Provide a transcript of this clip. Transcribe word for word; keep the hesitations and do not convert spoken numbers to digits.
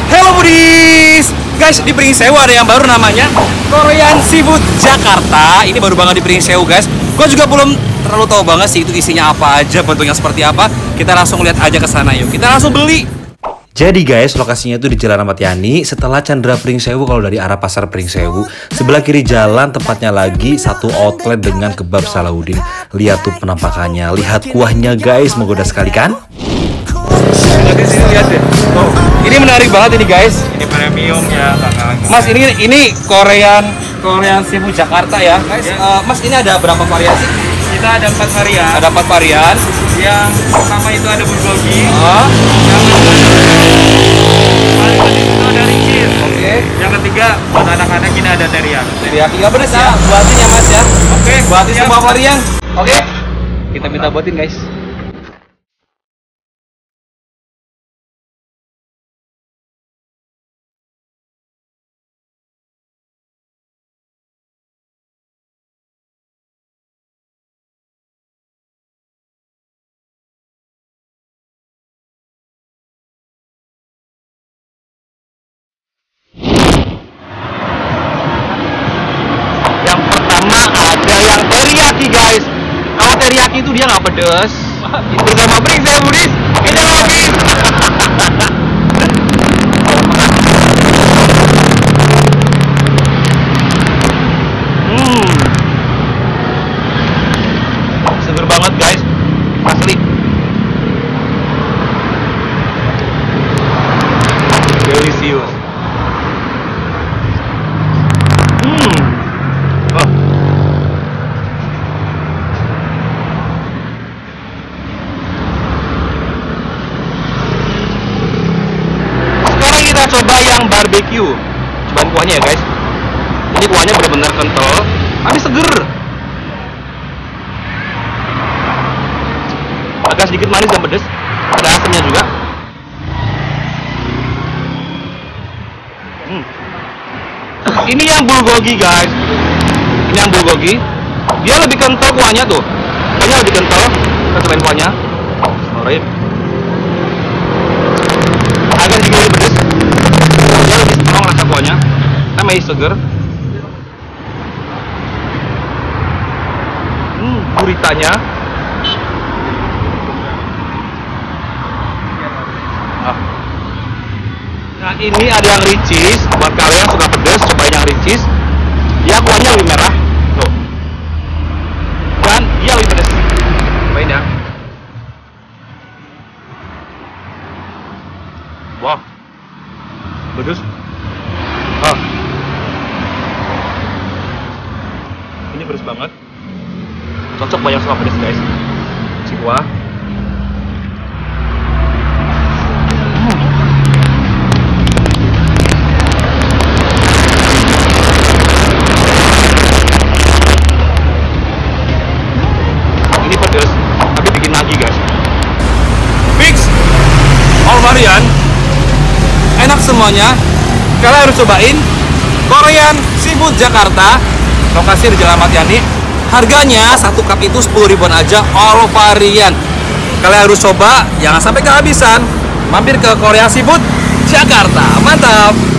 Hello buddies, guys, di Pringsewu ada yang baru namanya Korean Seafood Jakarta. Ini baru banget di Pringsewu, guys. Gue juga belum terlalu tahu banget sih itu isinya apa aja, bentuknya seperti apa. Kita langsung lihat aja ke sana yuk. Kita langsung beli. Jadi guys, lokasinya itu di Jalan Ahmad Yani, setelah Chandra Pringsewu kalau dari arah Pasar Pringsewu. Sebelah kiri jalan tepatnya lagi satu outlet dengan kebab Salahuddin. Lihat tuh penampakannya, lihat kuahnya guys, menggoda sekali kan? Di sini lihat deh. Oh, ini menarik banget ini guys. Ini premium ya, kakak. Mas, ini ini Korean Korean Seafood Jakarta ya, guys. Ya. Uh, mas, ini ada berapa variasi? Kita ada empat varian. Ada empat varian. Yang pertama itu ada bulgogi. Oh. Yang paling penting itu ada ricis. Oke. Okay. Yang ketiga buat anak-anak ini ada teriyaki. Teriyaki nggak pedes ya? Buatin ya mas ya. Oke. Okay. Buatin Siap. semua varian. Oke. Okay. Kita minta buatin guys. Ada yang teriyaki guys. Kalau teriyaki itu dia nggak pedes. Itu sama Pringsewu budis. Kita lagi. Hmm. Seger banget guys. Asli. Delicious. Coba yang barbecue, cobain kuahnya ya guys. Ini kuahnya benar-benar kental, tapi seger. Agak sedikit manis dan pedas, ada asamnya juga. Hmm. Ini yang bulgogi guys. Ini yang bulgogi. Dia lebih kental kuahnya tuh. Kuahnya lebih kental. Kita cobain kuahnya. Alright. Agak sedikit lebih pedas. Dia lebih strong rasa kuahnya, kita masih seger. Hmm, guritanya. Ah. Nah ini ada yang ricis, buat kalian yang suka pedas, cobain yang ricis. Dia kuahnya lebih merah, tuh. Dan dia lebih pedas. Cobain ya. Wow. Pedas. Ah. Ini pedas banget. Cocok banyak sama pedas guys. Si kuah. Hmm. Ini pedas, tapi bikin lagi guys. Fix. All varian. Enak semuanya. Kalian harus cobain Korean Seafood Jakarta. Lokasi di Jalan Ahmad Yani. Harganya satu cup itu sepuluh ribuan aja, all varian. Kalian harus coba, jangan sampai kehabisan. Mampir ke Korean Seafood Jakarta. Mantap.